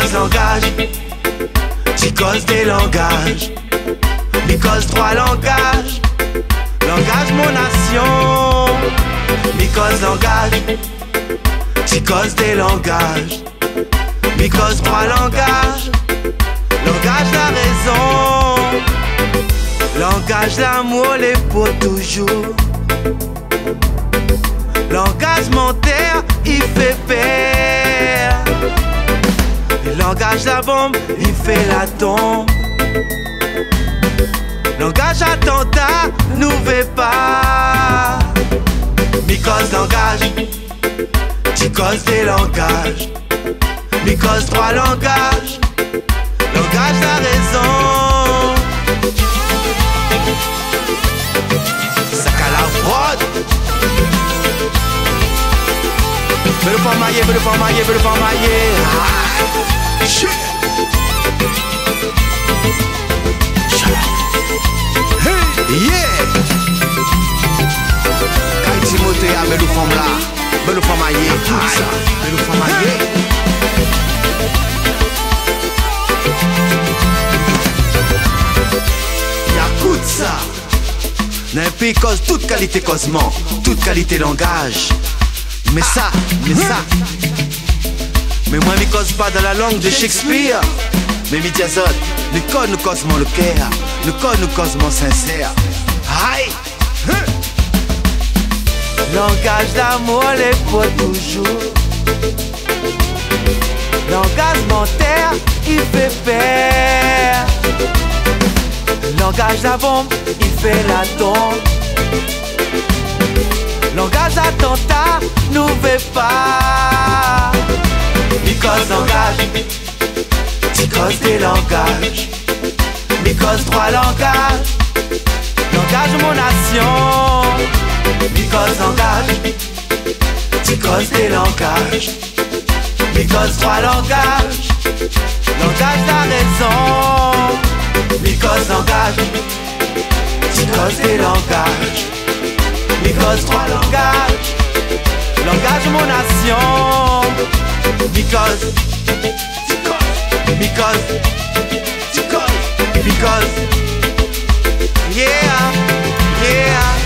Because langage, Because des langages, Because trois langages, langage mon nation. Because langage, Because des langages, Because trois langages, langage la raison, langage l'amour les pour toujours. Langage terre, il fait peur. Le langage la bombe, il fait la tombe. Langage attentat, nous veut pas. Because langage, Because des langages, Because trois langages, langage la raison. Sac à la fraude. Veux le faire mailler, veux le faire mailler, veux le faire mailler. Ah, shit. Hey, yeah. Quand Timothée a veut le faire là, veut le faire mailler, tout ça, veut le faire mailler. Écoute ça. D'un pays cause toute qualité causement, toute qualité langage. Mais ça, mais moi je cause pas dans la langue de Shakespeare. Mais Midiazot, le code nous cause mon le cœur, le code nous cause mon sincère. Aïe! Langage d'amour les pour toujours. Langage terre, il fait peur. Langage la bombe, il fait la tombe. Langage attentat, nous veut pas. Because langage, Because des langages, Because trois langages, langage mon nation. Because langage, Because des langages, Because trois langages, langage la raison. Because langage, Because des langages, Because trois langages, langage mon nation. Because yeah, yeah,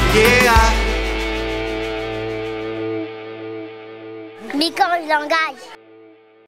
yeah. Because langage.